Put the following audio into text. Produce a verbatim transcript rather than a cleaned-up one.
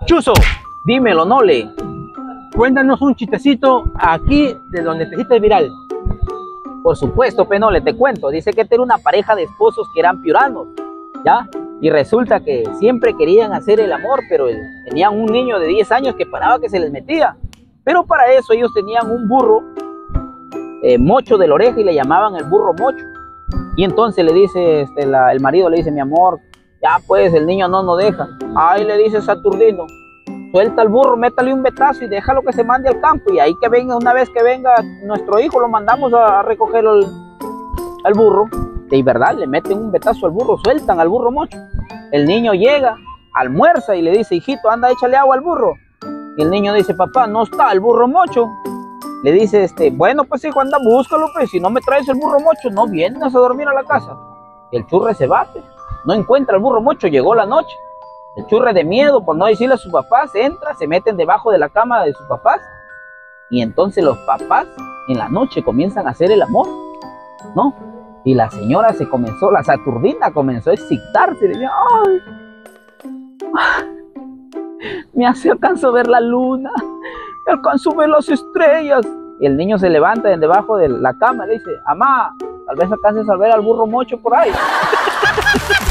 Chuzo, dímelo, Nole. Cuéntanos un chistecito aquí de donde te hiciste viral. Por supuesto, Penole, te cuento. Dice que era una pareja de esposos que eran piuranos, ¿ya? Y resulta que siempre querían hacer el amor, pero el, tenían un niño de diez años que paraba que se les metía. Pero para eso ellos tenían un burro eh, mocho de la oreja y le llamaban el burro mocho. Y entonces le dice, este, la, el marido le dice, mi amor, ya pues el niño no nos deja. Ay, le dice Saturnino, suelta al burro, métale un betazo y déjalo que se mande al campo. Y ahí que venga, una vez que venga nuestro hijo, lo mandamos a, a recoger al, al burro. De verdad, le meten un betazo al burro, sueltan al burro mocho. El niño llega, almuerza y le dice, hijito, anda, échale agua al burro. Y el niño dice, papá, no está el burro mocho. Le dice, este, bueno, pues hijo, anda, búscalo, pues, si no me traes el burro mocho, no vienes a dormir a la casa. Y el churre se va, pues, no encuentra el burro mocho, llegó la noche. El churre de miedo, por no decirle a sus papás, entra, se meten debajo de la cama de sus papás. Y entonces los papás, en la noche, comienzan a hacer el amor, ¿no? Y la señora se comenzó, la Saturnina comenzó a excitarse, y le decía, ay, me hace alcanzo a ver la luna, me alcanzo a ver las estrellas. Y el niño se levanta de debajo de la cama y le dice, mamá, tal vez alcances a ver al burro mocho por ahí.